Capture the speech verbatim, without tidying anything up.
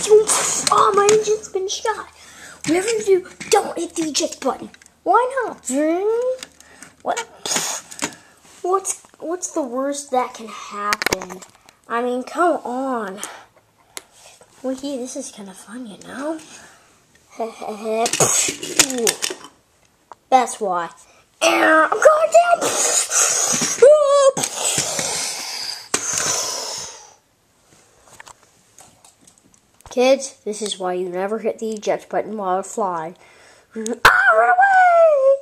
Oh, my engine's been shot. Whatever you do, don't hit the eject button. Why not? What? What's what's the worst that can happen? I mean, come on. Wiki, this is kind of fun, you know. That's why. I'm going down. Kids, this is why you never hit the eject button while flying. Ah, run away!